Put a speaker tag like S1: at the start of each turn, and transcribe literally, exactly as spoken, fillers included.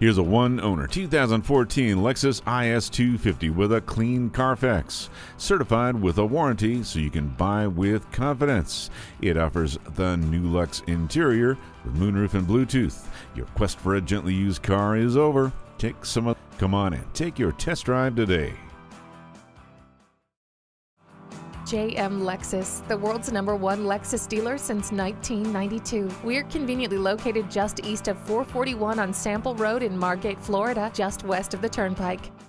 S1: Here's a one-owner two thousand fourteen Lexus I S two fifty with a clean CARFAX, certified with a warranty so you can buy with confidence. It offers the NULUXE Interior with moonroof and Bluetooth. Your quest for a gently used car is over. Take some of, come on in, take your test drive today.
S2: J M Lexus, the world's number one Lexus dealer since nineteen ninety-two. We're conveniently located just east of four forty-one on Sample Road in Margate, Florida, just west of the Turnpike.